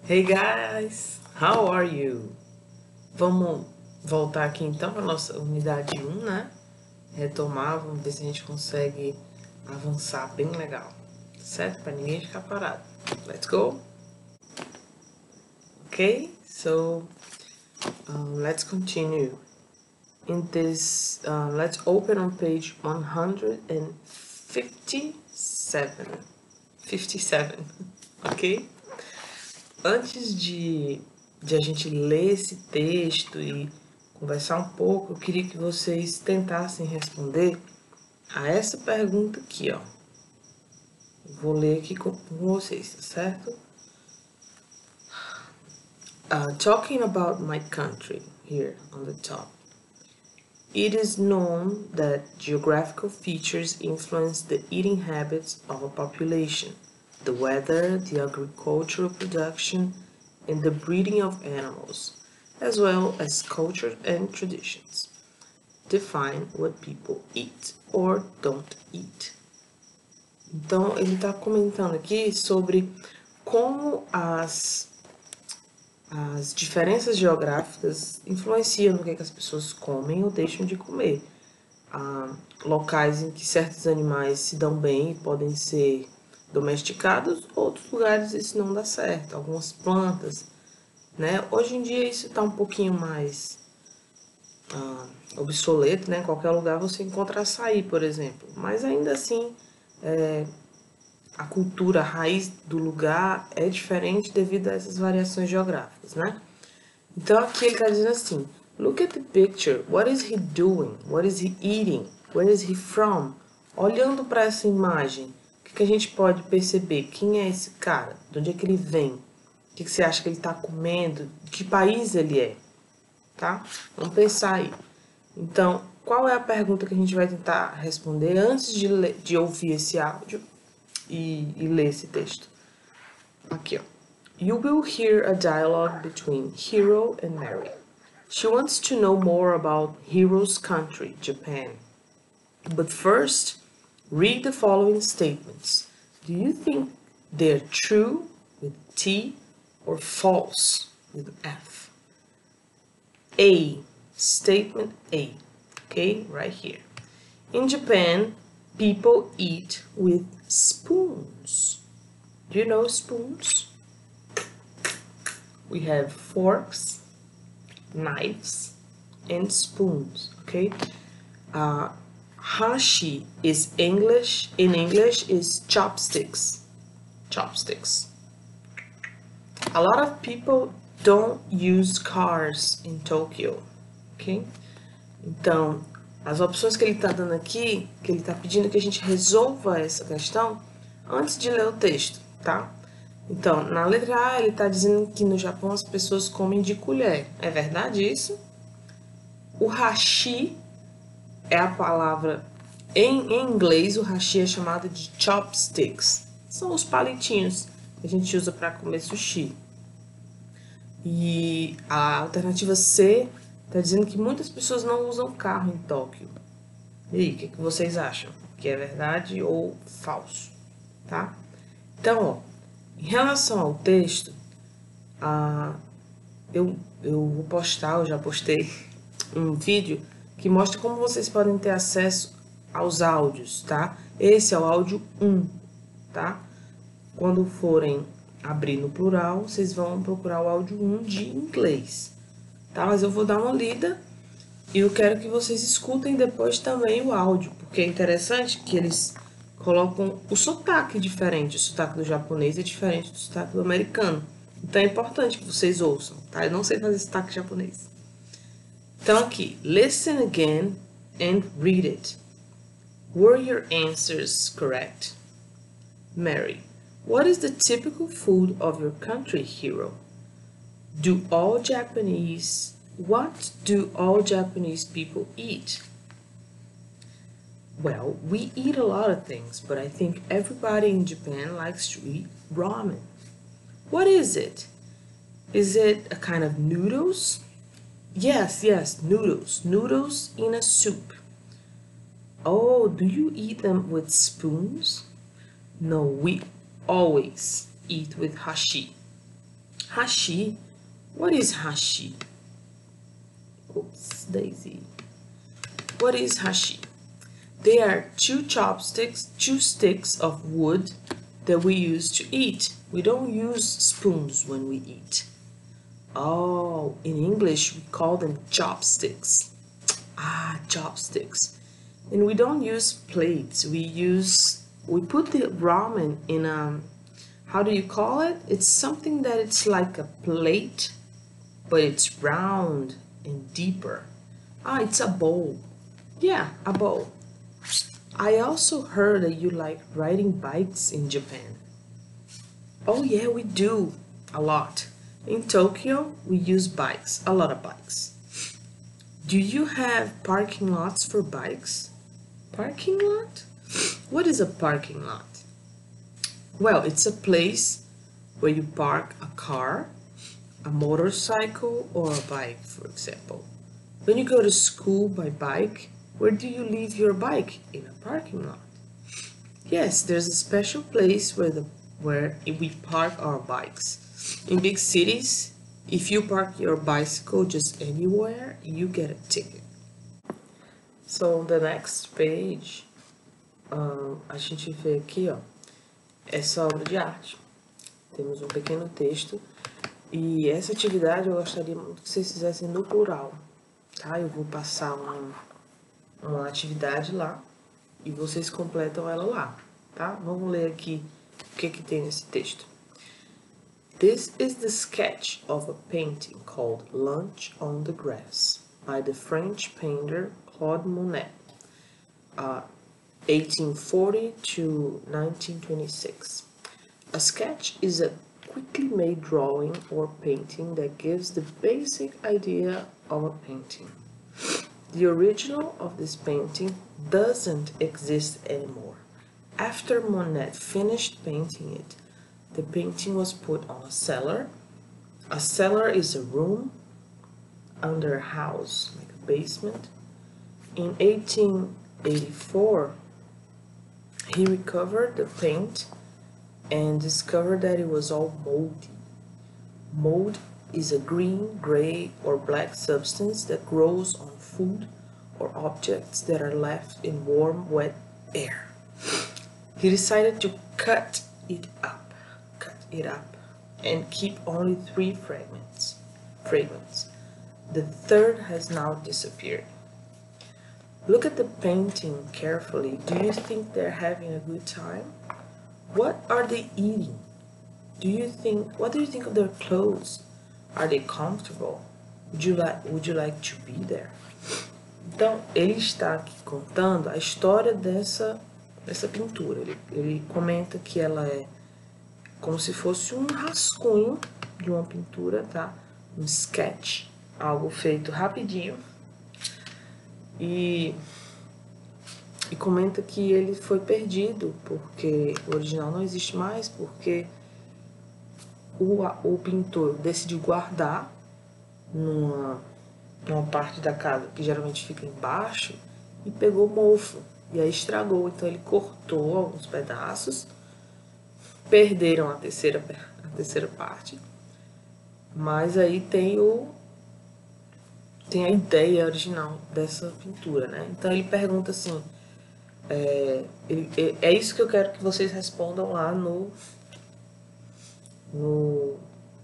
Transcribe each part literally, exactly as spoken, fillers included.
Hey guys, how are you? Vamos voltar aqui então para nossa unidade um, né? Retomar, vamos ver se a gente consegue avançar bem legal, certo? Para ninguém ficar parado. Let's go! Okay, so um, let's continue. In this, uh, let's open on page one hundred fifty-seven. fifty-seven, ok? Antes de, de a gente ler esse texto e conversar um pouco, eu queria que vocês tentassem responder a essa pergunta aqui, ó. Vou ler aqui com, com vocês, tá certo? Uh, talking about my country, here on the top. It is known that geographical features influence the eating habits of a population, the weather, the agricultural production, and the breeding of animals, as well as culture and traditions. Define what people eat or don't eat. Então, ele está comentando aqui sobre como as, as diferenças geográficas influenciam no que, que as pessoas comem ou deixam de comer. Há locais em que certos animais se dão bem e podem ser domesticados, outros lugares isso não dá certo, algumas plantas, né? Hoje em dia isso está um pouquinho mais ah, obsoleto, né? Em qualquer lugar você encontra açaí, por exemplo, mas ainda assim é, a cultura, a raiz do lugar é diferente devido a essas variações geográficas, né? Então aqui ele está dizendo assim: look at the picture, what is he doing? What is he eating? Where is he from? Olhando para essa imagem, o que, que a gente pode perceber? Quem é esse cara? De onde é que ele vem? O que, que você acha que ele está comendo? De que país ele é? Tá? Vamos pensar aí. Então, qual é a pergunta que a gente vai tentar responder antes de, ler, de ouvir esse áudio e, e ler esse texto? Aqui, ó. You will hear a dialogue between Hiro and Mary. She wants to know more about Hiro's country, Japan. But first, read the following statements. Do you think they're true with T or false with F? A. Statement A. Okay, right here. In Japan, people eat with spoons. Do you know spoons? We have forks, knives, and spoons, okay? Uh, hashi is English, in English is chopsticks, chopsticks. A lot of people don't use cars in Tokyo, ok? Então, as opções que ele está dando aqui, que ele está pedindo que a gente resolva essa questão antes de ler o texto, tá? Então, na letra A, ele está dizendo que no Japão as pessoas comem de colher. É verdade isso? O hashi é a palavra... Em, em inglês, o hashi é chamado de chopsticks. São os palitinhos que a gente usa para comer sushi. E a alternativa C está dizendo que muitas pessoas não usam carro em Tóquio. E aí, o que, que vocês acham? Que é verdade ou falso? Tá? Então, ó. Em relação ao texto, ah, eu, eu vou postar, eu já postei um vídeo que mostra como vocês podem ter acesso aos áudios, tá? Esse é o áudio um, tá? Quando forem abrir no plural, vocês vão procurar o áudio um de inglês, tá? Mas eu vou dar uma lida e eu quero que vocês escutem depois também o áudio, porque é interessante que eles colocam o sotaque diferente. O sotaque do japonês é diferente do sotaque do americano. Então é importante que vocês ouçam, tá? Eu não sei fazer sotaque japonês. Então aqui, listen again and read it. Were your answers correct? Mary, what is the typical food of your country, Hiro? Do all Japanese, what do all Japanese people eat? Well, we eat a lot of things, but I think everybody in Japan likes to eat ramen. What is it? Is it a kind of noodles? Yes, yes, noodles. Noodles in a soup. Oh, do you eat them with spoons? No, we always eat with hashi. Hashi. What is hashi? Oops, Daisy. What is hashi? They are two chopsticks, two sticks of wood that we use to eat. We don't use spoons when we eat. Oh, in English we call them chopsticks. Ah, chopsticks. And we don't use plates. We use, we put the ramen in a, how do you call it? It's something that it's like a plate, but it's round and deeper. Ah, it's a bowl. Yeah, a bowl. I also heard that you like riding bikes in Japan. Oh yeah, we do. A lot. In Tokyo, we use bikes, a lot of bikes. Do you have parking lots for bikes? Parking lot? What is a parking lot? Well, it's a place where you park a car, a motorcycle, or a bike, for example. When you go to school by bike, where do you leave your bike? In a parking lot. Yes, there's a special place where the where we park our bikes. In big cities, if you park your bicycle just anywhere, you get a ticket. So the next page, um, a gente vê aqui, ó, essa obra de arte. Temos um pequeno texto e essa atividade eu gostaria muito que vocês fizessem no plural, tá? Eu vou passar uma, uma atividade lá e vocês completam ela lá, tá? Vamos ler aqui o que que tem nesse texto. This is the sketch of a painting called Lunch on the Grass by the French painter Claude Monet, uh, eighteen forty to nineteen twenty-six. A sketch is a quickly made drawing or painting that gives the basic idea of a painting. The original of this painting doesn't exist anymore. After Monet finished painting it, the painting was put on a cellar. A cellar is a room under a house, like a basement. In eighteen eighty-four, he recovered the paint and discovered that it was all moldy. Mold is a green, gray, or black substance that grows on food or objects that are left in warm, wet air. He decided to cut it up. it up and keep only three fragments. Fragments. The third has now disappeared. Look at the painting carefully. Do you think they're having a good time? What are they eating? Do you think? What do you think of their clothes? Are they comfortable? Would you like? Would you like to be there? Então ele está aqui contando a história dessa dessa pintura. Ele, ele comenta que ela é como se fosse um rascunho de uma pintura, tá? Um sketch, algo feito rapidinho. E, e comenta que ele foi perdido, porque o original não existe mais, porque o, o pintor decidiu guardar numa, numa parte da casa que geralmente fica embaixo e pegou mofo, e aí estragou. Então ele cortou alguns pedaços, perderam a terceira, a terceira parte, mas aí tem o tem a ideia original dessa pintura, né? Então ele pergunta assim, é, ele, é isso que eu quero que vocês respondam lá no no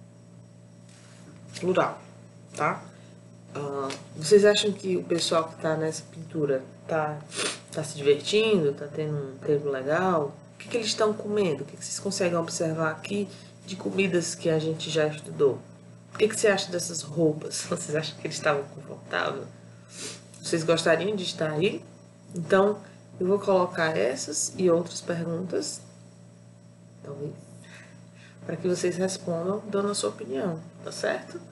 plural, tá? Uh, vocês acham que o pessoal que tá nessa pintura tá, tá se divertindo, tá tendo um tempo legal? O que, que eles estão comendo? O que, que vocês conseguem observar aqui de comidas que a gente já estudou? O que, que você acha dessas roupas? Vocês acham que eles estavam confortáveis? Vocês gostariam de estar aí? Então, eu vou colocar essas e outras perguntas, talvez, para que vocês respondam dando a sua opinião, tá certo?